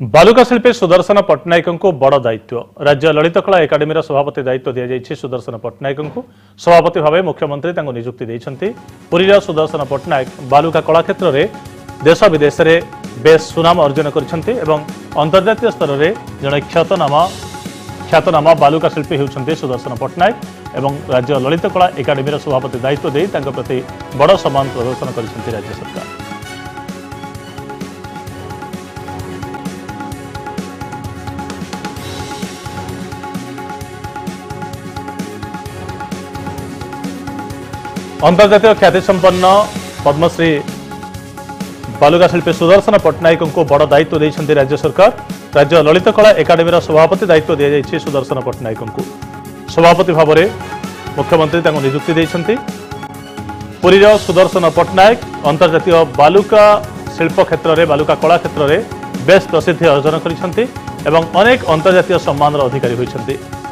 बालुका शिल्पी सुदर्शन पट्टनायक को बड़ दायित्व राज्य ललित कला एकाडेमी सभापति दायित्व दि जाइए सुदर्शन पट्टनायक को सभापति भाव मुख्यमंत्री नियुक्ति देइछन्ति। पुरीर सुदर्शन पट्टनायक बालुका कला क्षेत्र में देश विदेश में बेस सुनाम अर्जन करछन्ति एवं अंतर्जातीय स्तर में जड़े ख्यातनामा बालुका शिल्पी होउछन्ति सुदर्शन पट्टनायक एवं राज्य ललित कला एकाडेमी सभापति दायित्व दे प्रति बड़ सम्मान प्रदर्शन करछन्ति राज्य सरकार। अंतर्जातीय ख्यातिसंपन्न पद्मश्री बालुका शिल्पी सुदर्शन पट्टनायक को बड़ दायित्व देइछन्ति राज्य सरकार। राज्य ललित कला एकाडेमी सभापति दायित्व दि जाइए सुदर्शन पट्टनायक को सभापति भाव में मुख्यमंत्री नियुक्ति देइछन्ति। पुरीर सुदर्शन पट्टनायक अंतर्जातीय बालुका शिल्प क्षेत्र में बालुका कला क्षेत्र में बेस प्रसिद्धि अर्जन करछन्ति एवं अनेक अंतर्जातीय सम्मान अधिकारी होइछन्ति।